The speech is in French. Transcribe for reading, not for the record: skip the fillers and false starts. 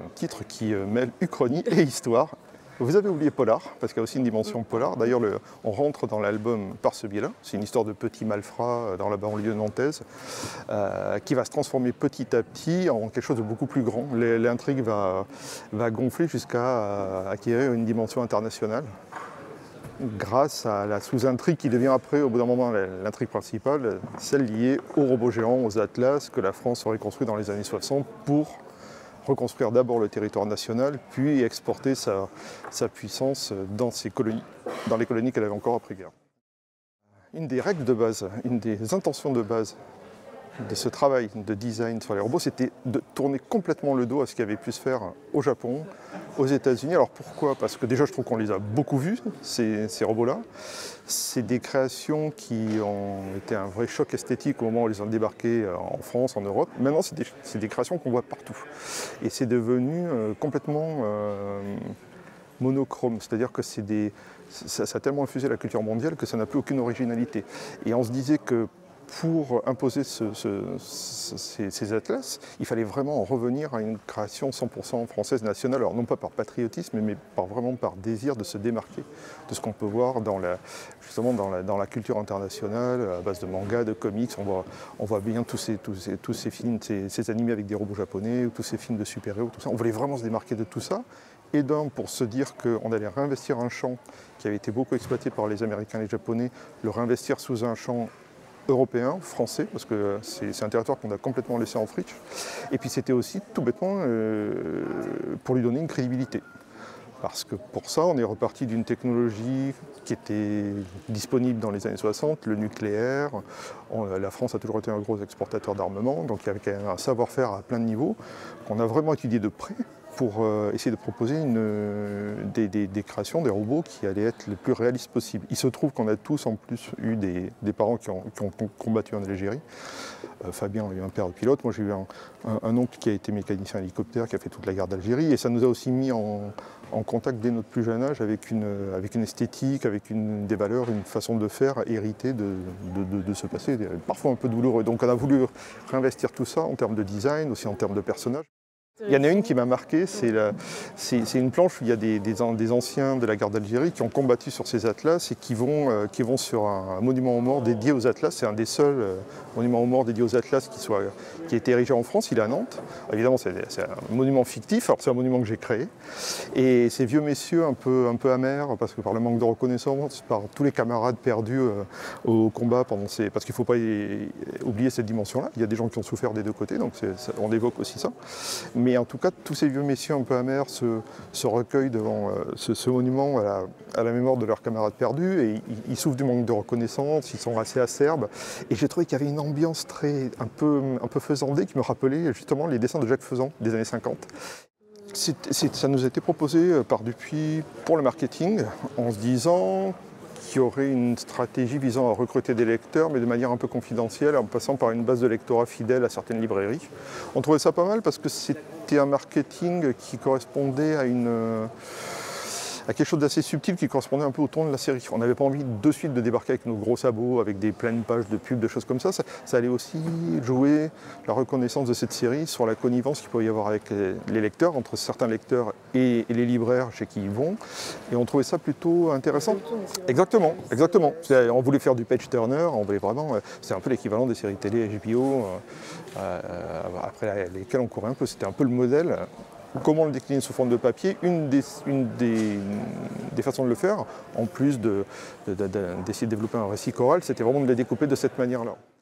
titre qui mêle uchronie et histoire. Vous avez oublié polar, parce qu'il y a aussi une dimension polar. D'ailleurs, on rentre dans l'album par ce biais-là. C'est une histoire de petits malfrats dans la banlieue nantaise qui va se transformer petit à petit en quelque chose de beaucoup plus grand. L'intrigue va gonfler jusqu'à acquérir une dimension internationale grâce à la sous-intrigue qui devient après, au bout d'un moment, l'intrigue principale, celle liée aux robots géants, aux atlas que la France aurait construit dans les années 60 pour reconstruire d'abord le territoire national, puis exporter sa puissance dans ses colonies, dans les colonies qu'elle avait encore après-guerre. Une des règles de base, une des intentions de base de ce travail de design sur les robots, c'était de tourner complètement le dos à ce qui avait pu se faire au Japon, aux États-Unis. Alors pourquoi? Parce que déjà je trouve qu'on les a beaucoup vus, ces robots-là. C'est des créations qui ont été un vrai choc esthétique au moment où on les a débarqués en France, en Europe. Maintenant, c'est des créations qu'on voit partout. Et c'est devenu complètement monochrome, c'est-à-dire que ça a tellement infusé la culture mondiale que ça n'a plus aucune originalité. Et on se disait que pour imposer ces atlas, il fallait vraiment en revenir à une création 100% française nationale, alors non pas par patriotisme, mais vraiment par désir de se démarquer de ce qu'on peut voir justement dans la culture internationale, à base de mangas, de comics. On voit bien tous ces films, ces animés avec des robots japonais, ou tous ces films de super-héros, tout ça. On voulait vraiment se démarquer de tout ça. Et donc, pour se dire qu'on allait réinvestir un champ qui avait été beaucoup exploité par les Américains et les Japonais, le réinvestir sous un champ européen, français, parce que c'est un territoire qu'on a complètement laissé en friche. Et puis c'était aussi tout bêtement pour lui donner une crédibilité. Parce que pour ça, on est reparti d'une technologie qui était disponible dans les années 60, le nucléaire. La France a toujours été un gros exportateur d'armement, donc il y avait quand même un savoir-faire à plein de niveaux qu'on a vraiment étudié de près pour essayer de proposer des créations, des robots qui allaient être les plus réalistes possibles. Il se trouve qu'on a tous en plus eu des parents qui ont combattu en Algérie. Fabien a eu un père de pilote, moi j'ai eu un oncle qui a été mécanicien hélicoptère, qui a fait toute la guerre d'Algérie, et ça nous a aussi mis en contact dès notre plus jeune âge avec une esthétique, avec des valeurs, une façon de faire héritée de ce passé, parfois un peu douloureux. Donc on a voulu réinvestir tout ça en termes de design, aussi en termes de personnages. Il y en a une qui m'a marqué, c'est une planche où il y a des anciens de la guerre d'Algérie qui ont combattu sur ces atlas et qui vont sur un monument aux morts dédié aux atlas. C'est un des seuls monuments aux morts dédiés aux atlas qui a été érigé en France, il est à Nantes. Évidemment, c'est un monument fictif, alors c'est un monument que j'ai créé. Et ces vieux messieurs un peu amers, parce que par le manque de reconnaissance, par tous les camarades perdus au combat parce qu'il ne faut pas oublier cette dimension-là. Il y a des gens qui ont souffert des deux côtés, donc on évoque aussi ça. Mais en tout cas, tous ces vieux messieurs un peu amers se recueillent devant ce monument à la mémoire de leurs camarades perdus et ils souffrent du manque de reconnaissance, ils sont assez acerbes. Et j'ai trouvé qu'il y avait une ambiance un peu faisandée qui me rappelait justement les dessins de Jacques Faisan des années 50. Ça nous a été proposé par Dupuis pour le marketing en se disant qu'il y aurait une stratégie visant à recruter des lecteurs, mais de manière un peu confidentielle, en passant par une base de lectorat fidèle à certaines librairies. On trouvait ça pas mal parce que c'était un marketing qui correspondait à quelque chose d'assez subtil qui correspondait un peu au ton de la série. On n'avait pas envie de suite de débarquer avec nos gros sabots, avec des pleines pages de pubs, de choses comme ça. Ça allait aussi jouer la reconnaissance de cette série sur la connivence qu'il peut y avoir avec les lecteurs, entre certains lecteurs et les libraires chez qui ils vont. Et on trouvait ça plutôt intéressant. Exactement. On voulait faire du page turner, on voulait vraiment. C'est un peu l'équivalent des séries télé HBO, après lesquelles on courait un peu. C'était un peu le modèle. Comment le décliner sous forme de papier, une des façons de le faire, en plus d'essayer de développer un récit choral, c'était vraiment de les découper de cette manière-là.